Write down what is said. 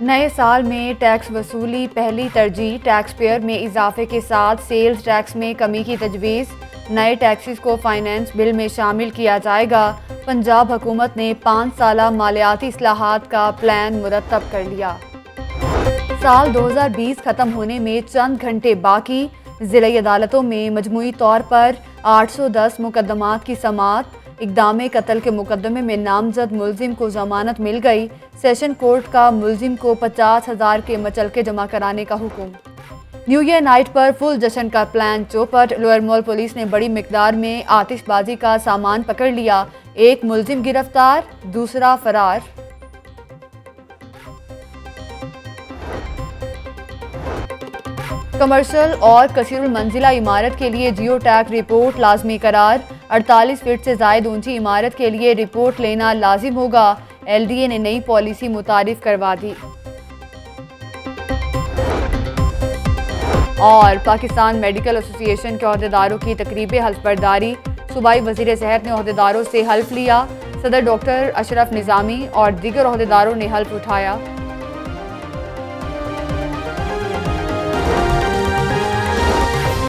नए साल में टैक्स वसूली पहली तरजीह, टैक्स पेयर में इजाफे के साथ सेल्स टैक्स में कमी की तजवीज़। नए टैक्सेस को फाइनेंस बिल में शामिल किया जाएगा। पंजाब हुकूमत ने 5 साला मालियाती इस्लाहात का प्लान मुरतब कर लिया। साल 2020 ख़त्म होने में चंद घंटे बाकी। ज़िला अदालतों में मजमूई तौर पर 810 मुकदमात की समाअत। इक़दाम कत्ल के मुकदमे में नामजद मुलजिम को जमानत मिल गई। सेशन कोर्ट का मुलजिम को 50,000 के मचलके जमा कराने का हुक्म। न्यू ईयर नाइट पर फुल जश्न का प्लान चौपट। लोअर मॉल पुलिस ने बड़ी मिकदार में आतिशबाजी का सामान पकड़ लिया। एक मुलजिम गिरफ्तार, दूसरा फरार। कमर्शियल और कसीरुल मंजिला इमारत के लिए जियो टैग रिपोर्ट लाजमी करार। 48 फीट से जायद ऊंची इमारत के लिए रिपोर्ट लेना लाजिम होगा। LDA ने नई पॉलिसी मुतारिफ करवा दी। और पाकिस्तान मेडिकल एसोसिएशन के अहदेदारों की तकरीब हल्फबरदारी। सूबाई वज़ीर सेहत ने अहदेदारों से हल्फ लिया। सदर डॉक्टर अशरफ निज़ामी और दीगर अहदेदारों ने हल्फ उठाया।